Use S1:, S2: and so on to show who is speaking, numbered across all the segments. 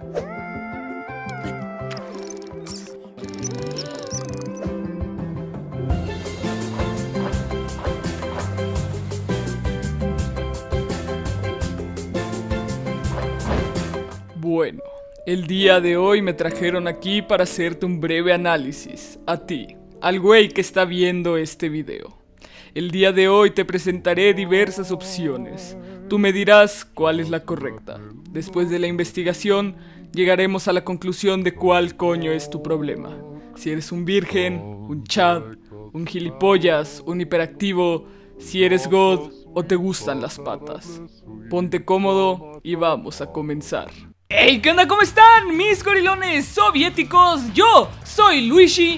S1: Bueno, el día de hoy me trajeron aquí para hacerte un breve análisis, a ti, al güey que está viendo este video. El día de hoy te presentaré diversas opciones, tú me dirás cuál es la correcta. Después de la investigación, llegaremos a la conclusión de cuál coño es tu problema. Si eres un virgen, un chad, un gilipollas, un hiperactivo, si eres God o te gustan las patas. Ponte cómodo y vamos a comenzar. ¡Hey! ¿Qué onda? ¿Cómo están mis gorilones soviéticos? Yo soy Luigi.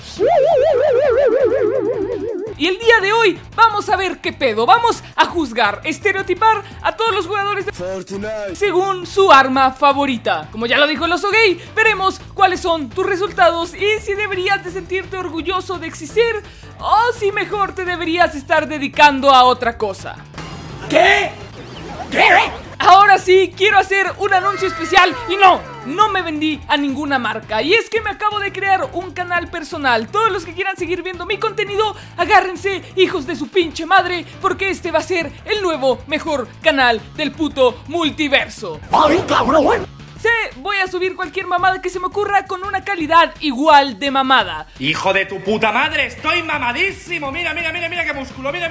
S1: Y el día de hoy vamos a ver qué pedo. Vamos a juzgar, estereotipar a todos los jugadores de Fortnite según su arma favorita. Como ya lo dijo el oso gay, veremos cuáles son tus resultados y si deberías de sentirte orgulloso de existir o si mejor te deberías estar dedicando a otra cosa. ¿Qué? Ahora sí, quiero hacer un anuncio especial y no me vendí a ninguna marca. Y es que me acabo de crear un canal personal. Todos los que quieran seguir viendo mi contenido, agárrense, hijos de su pinche madre, porque este va a ser el nuevo mejor canal del puto multiverso. ¡Ay, cabrón! Voy a subir cualquier mamada que se me ocurra con una calidad igual de mamada.
S2: ¡Hijo de tu puta madre! ¡Estoy mamadísimo! ¡Mira qué músculo! ¡Mira!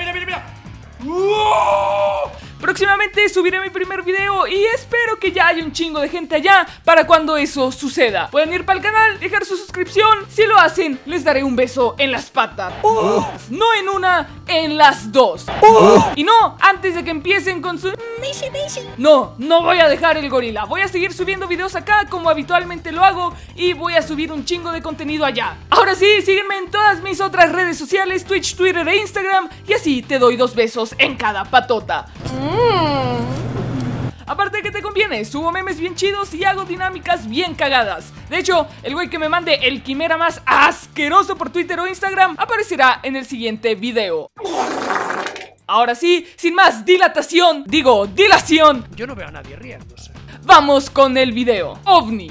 S1: Próximamente subiré mi primer video y espero que ya haya un chingo de gente allá para cuando eso suceda. Pueden ir para el canal, dejar su suscripción. Si lo hacen, les daré un beso en las patas. No en una, en las dos. Y no, antes de que empiecen con su... No voy a dejar el gorila. Voy a seguir subiendo videos acá como habitualmente lo hago y voy a subir un chingo de contenido allá. Ahora sí, sígueme en todas mis otras redes sociales, Twitch, Twitter e Instagram, y así te doy 2 besos en cada patota. Aparte de que te conviene, subo memes bien chidos y hago dinámicas bien cagadas. De hecho, el güey que me mande el quimera más asqueroso por Twitter o Instagram aparecerá en el siguiente video. Ahora sí, sin más dilación,
S3: yo no veo a nadie riéndose.
S1: Vamos con el video. OVNI.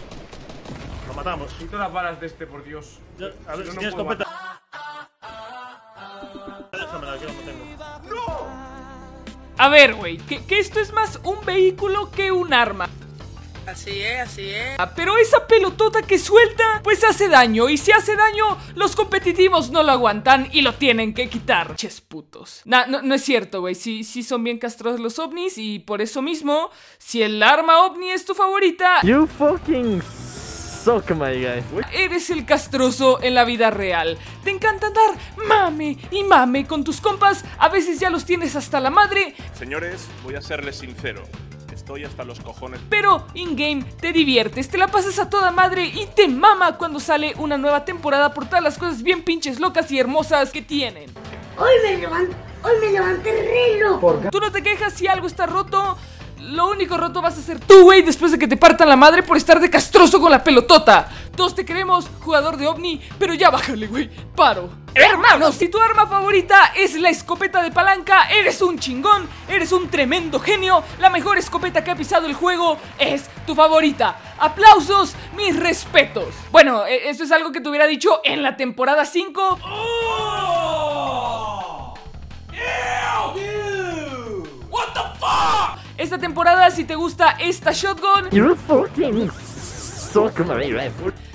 S3: Lo matamos.
S2: Quito las balas de este, por Dios.
S3: A ver, si tienes escopeta. Déjamela, que lo tengo.
S1: A ver, güey, que esto es más un vehículo que un arma.
S4: Así es.
S1: Pero esa pelotota que suelta, pues hace daño. Y si hace daño, los competitivos no lo aguantan y lo tienen que quitar. Ches putos. No es cierto, güey. Sí son bien castrosos los ovnis. Y por eso mismo, si el arma ovni es tu favorita,
S5: You fucking suck, my guy.
S1: eres el castroso en la vida real. Te encanta andar mame con tus compas. A veces ya los tienes hasta la madre.
S6: Señores, voy a serles sincero. Estoy hasta los cojones.
S1: Pero in-game te diviertes, te la pasas a toda madre y te mama cuando sale una nueva temporada por todas las cosas bien pinches locas y hermosas que tienen.
S7: Hoy me levanté re loco.
S1: Tú no te quejas si algo está roto. Lo único roto vas a ser tú, güey, después de que te partan la madre por estar de castroso con la pelotota. Todos te queremos, jugador de OVNI, pero ya bájale, güey, paro. Hermanos, si tu arma favorita es la escopeta de palanca, eres un chingón, eres un tremendo genio. La mejor escopeta que ha pisado el juego es tu favorita. Aplausos, mis respetos. Bueno, eso es algo que te hubiera dicho en la temporada 5. What the fuck? Esta temporada, si te gusta esta shotgun,
S5: You fucking suck, my guy.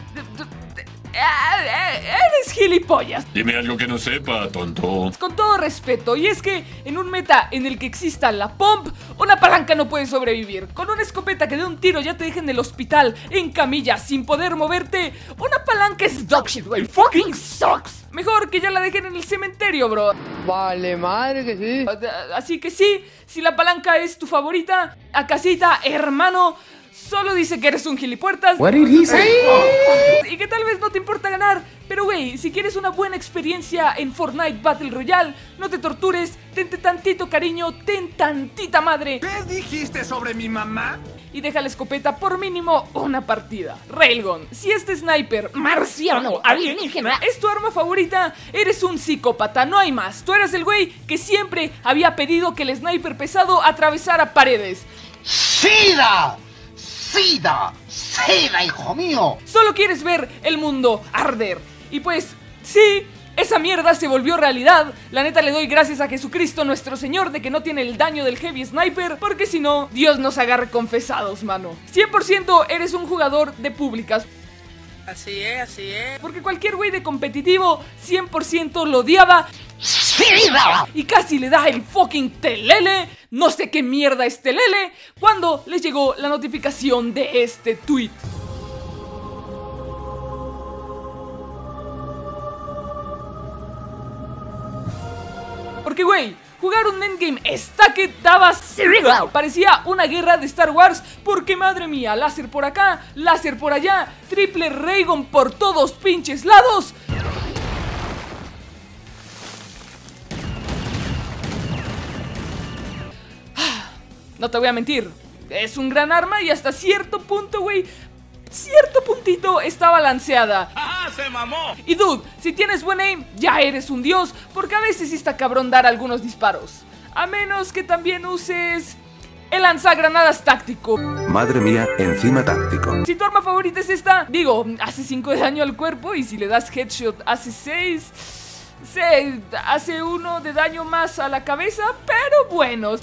S1: eres gilipollas.
S8: Dime algo que no sepa, tonto.
S1: Con todo respeto, y es que en un meta en el que exista la pump, una palanca no puede sobrevivir. Con una escopeta que de un tiro ya te deja en el hospital, en camilla, sin poder moverte, una palanca es dog shit, güey. Fucking sucks. Mejor que ya la dejen en el cementerio, bro.
S4: Vale, madre que sí.
S1: Así que sí, si la palanca es tu favorita, a casita, hermano, solo dice que eres un gilipuertas.
S4: What did he say?
S1: Y que tal vez no te importa ganar, pero güey, si quieres una buena experiencia en Fortnite Battle Royale, no te tortures, tente tantito cariño, ten tantita madre.
S2: ¿Qué dijiste sobre mi mamá?
S1: Y deja la escopeta por mínimo una partida. Railgun, si este sniper marciano alienígena es tu arma favorita, eres un psicópata, no hay más. Tú eres el güey que siempre había pedido que el sniper pesado atravesara paredes.
S4: ¡Sida!
S9: ¡Sida! ¡Sida, hijo mío!
S1: Solo quieres ver el mundo arder. Y pues, sí, esa mierda se volvió realidad. La neta le doy gracias a Jesucristo nuestro Señor de que no tiene el daño del Heavy Sniper, porque si no, Dios nos agarre confesados, mano. 100% eres un jugador de públicas.
S4: Así es, así es.
S1: Porque cualquier güey de competitivo 100% lo odiaba. Y casi le da el fucking telele. No sé qué mierda es telele. Cuando les llegó la notificación de este tweet. Porque güey, jugar un endgame stacked daba cerebro. Parecía una guerra de Star Wars. Porque madre mía, láser por acá, láser por allá, triple Raygun por todos pinches lados. No te voy a mentir, es un gran arma y hasta cierto punto, güey, cierto puntito está balanceada.
S2: ¡Ah, se mamó!
S1: Y dude, si tienes buen aim, ya eres un dios, porque a veces sí está cabrón dar algunos disparos. A menos que también uses el lanzagranadas táctico.
S10: Madre mía, encima táctico.
S1: Si tu arma favorita es esta, digo, hace 5 de daño al cuerpo y si le das headshot hace 6... hace 1 de daño más a la cabeza, pero bueno.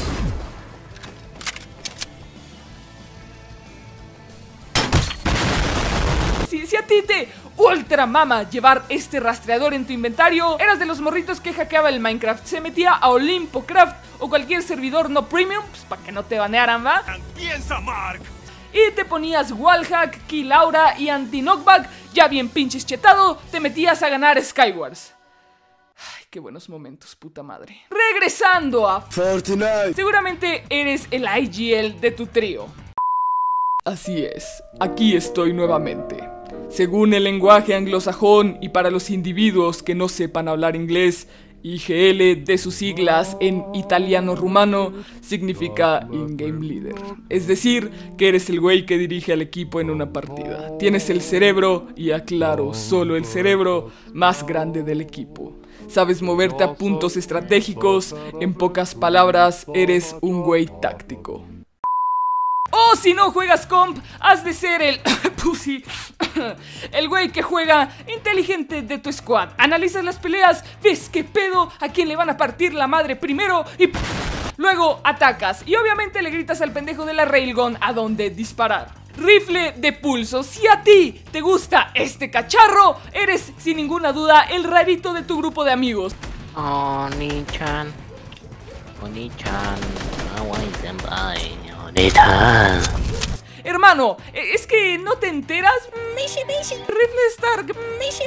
S1: Si a ti te ultra mama llevar este rastreador en tu inventario, eras de los morritos que hackeaba el Minecraft, se metía a Olympocraft o cualquier servidor no premium, pues para que no te banearan, ¿va?
S2: ¡Piensa, Mark!
S1: Y te ponías wallhack, kill-aura y anti-knockback, ya bien pinches chetado, te metías a ganar Skywars. Ay, qué buenos momentos, puta madre. Regresando a Fortnite. Seguramente eres el IGL de tu trío. Así es, aquí estoy nuevamente. Según el lenguaje anglosajón y para los individuos que no sepan hablar inglés, IGL de sus siglas en italiano-rumano significa In-Game Leader. Es decir, que eres el güey que dirige al equipo en una partida. Tienes el cerebro, y aclaro, solo el cerebro más grande del equipo. Sabes moverte a puntos estratégicos, en pocas palabras, eres un güey táctico. O si no juegas comp, has de ser el pussy, el güey que juega inteligente de tu squad. Analizas las peleas, ves qué pedo, a quién le van a partir la madre primero y luego atacas. Y obviamente le gritas al pendejo de la railgun a dónde disparar. Rifle de pulso. Si a ti te gusta este cacharro, eres sin ninguna duda el rarito de tu grupo de amigos.
S11: Oni-chan, Oni-chan, Hawaii-senpai.
S1: Hermano, es que no te enteras. Rifle de Stark.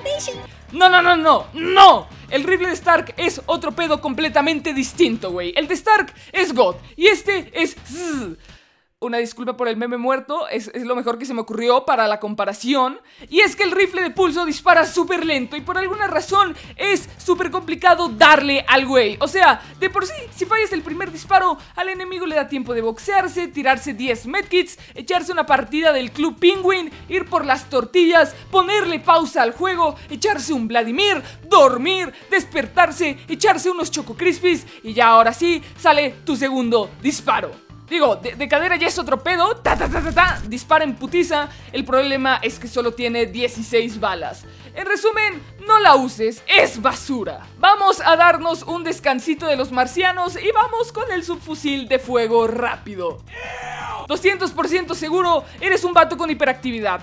S1: No. El rifle de Stark es otro pedo completamente distinto, güey. El de Stark es God y este es Zzz. Una disculpa por el meme muerto, es lo mejor que se me ocurrió para la comparación. Y es que el rifle de pulso dispara súper lento y por alguna razón es súper complicado darle al güey. O sea, de por sí, si fallas el primer disparo, al enemigo le da tiempo de boxearse, tirarse 10 medkits, echarse una partida del Club Penguin, ir por las tortillas, ponerle pausa al juego, echarse un Vladimir, dormir, despertarse, echarse unos Choco Crispies y ya ahora sí sale tu segundo disparo. Digo, de cadera ya es otro pedo. Dispara en putiza. El problema es que solo tiene 16 balas. En resumen, no la uses, es basura. Vamos a darnos un descansito de los marcianos y vamos con el subfusil de fuego rápido. 200% seguro, eres un vato con hiperactividad.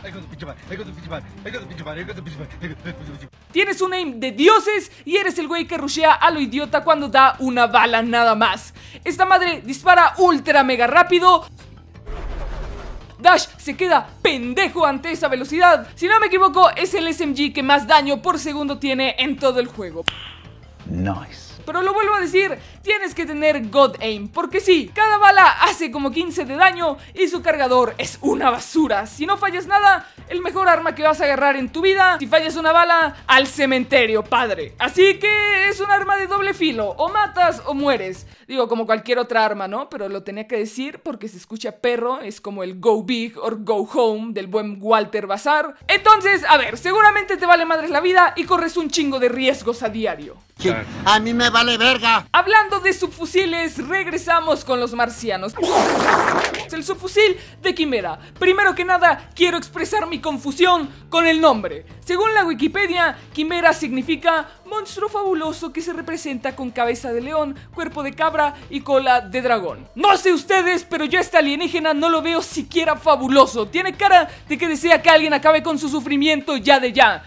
S1: Tienes un aim de dioses y eres el güey que rushea a lo idiota cuando da una bala nada más. Esta madre dispara ultra mega rápido. Dash se queda pendejo ante esa velocidad. Si no me equivoco, es el SMG que más daño por segundo tiene en todo el juego.
S10: Nice.
S1: Pero lo vuelvo a decir, tienes que tener God Aim, porque sí, cada bala hace como 15 de daño y su cargador es una basura. Si no fallas nada, el mejor arma que vas a agarrar en tu vida, si fallas una bala, al cementerio, padre. Así que es un arma de doble filo, o matas o mueres. Digo, como cualquier otra arma, ¿no? Pero lo tenía que decir porque se escucha perro, es como el Go Big or Go Home del buen Walter Bazar. Entonces, a ver, seguramente te vale madres la vida y corres un chingo de riesgos a diario.
S9: A mí me vale verga.
S1: Hablando de subfusiles, regresamos con los marcianos. El subfusil de Quimera. Primero que nada, quiero expresar mi confusión con el nombre. Según la Wikipedia, Quimera significa monstruo fabuloso que se representa con cabeza de león, cuerpo de cabra y cola de dragón. No sé ustedes, pero yo a este alienígena no lo veo siquiera fabuloso. Tiene cara de que desea que alguien acabe con su sufrimiento ya de ya.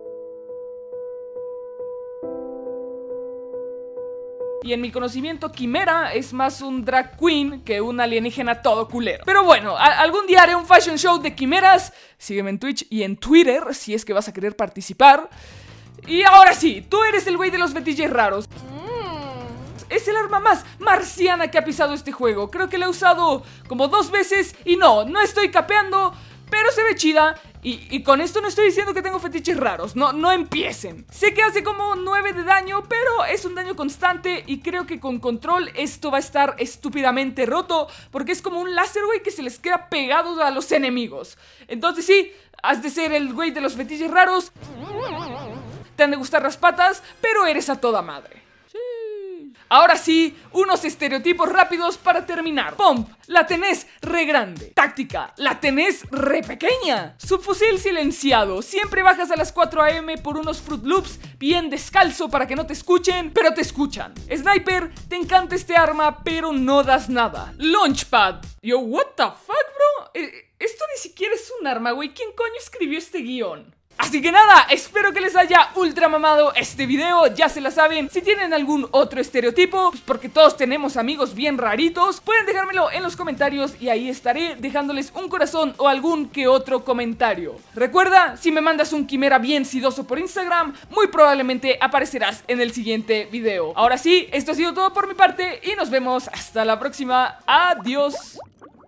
S1: Y en mi conocimiento, Quimera es más un drag queen que un alienígena todo culero. Pero bueno, algún día haré un fashion show de quimeras. Sígueme en Twitch y en Twitter si es que vas a querer participar. Y ahora sí, tú eres el güey de los fetiches raros. Es el arma más marciana que ha pisado este juego. Creo que la he usado como 2 veces y no estoy capeando, pero se ve chida. Y con esto no estoy diciendo que tengo fetiches raros, no empiecen. Sé que hace como 9 de daño, pero es un daño constante y creo que con control esto va a estar estúpidamente roto, porque es como un láser, güey, que se les queda pegado a los enemigos. Entonces sí, has de ser el güey de los fetiches raros. Te han de gustar las patas, pero eres a toda madre. Ahora sí, unos estereotipos rápidos para terminar. Pomp, la tenés re grande. Táctica, la tenés re pequeña. Subfusil silenciado, siempre bajas a las 4 AM por unos Fruit Loops bien descalzo para que no te escuchen, pero te escuchan. Sniper, te encanta este arma, pero no das nada. Launchpad, yo, what the fuck, bro? Esto ni siquiera es un arma, güey. ¿Quién coño escribió este guión? Así que nada, espero que les haya ultra mamado este video. Ya se la saben, si tienen algún otro estereotipo, pues porque todos tenemos amigos bien raritos, pueden dejármelo en los comentarios y ahí estaré dejándoles un corazón o algún que otro comentario. Recuerda, si me mandas un quimera bien sidoso por Instagram, muy probablemente aparecerás en el siguiente video. Ahora sí, esto ha sido todo por mi parte y nos vemos hasta la próxima. Adiós.